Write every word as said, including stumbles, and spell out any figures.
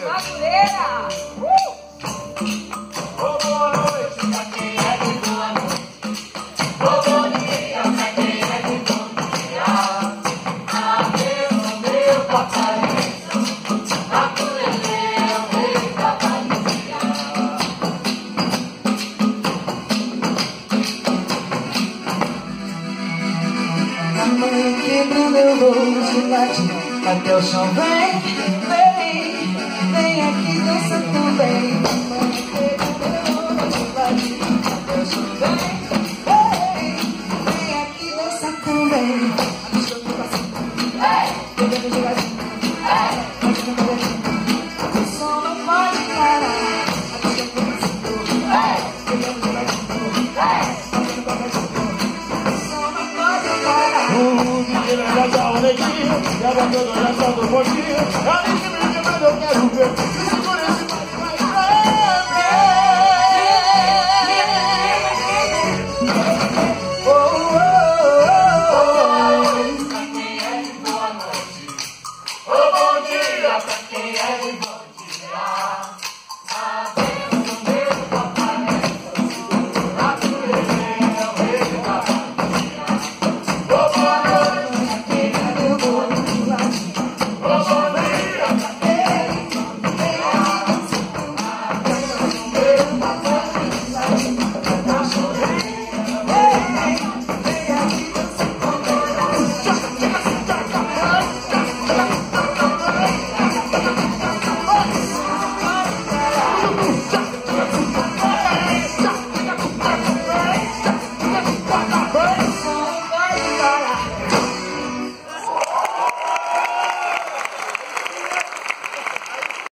Madureira! Uh! Oh, boa noite pra quem é de boa noite. Oh, bom dia pra quem é de bom dia. Adeus, meu papai. Acolele, meu papai. A mãe quebra meu rosto, late até o chão. Vem, vem, vem aqui dança também. A mãe quebra meu rosto, late até o chão. Vem, vem, vem aqui dança também. Pegando devagarinho, fazendo devagarinho. O som não pode parar. Pegando devagarinho, fazendo devagarinho. O som não pode parar. O menino já dá uma alegria, já botou no coração do pontinho.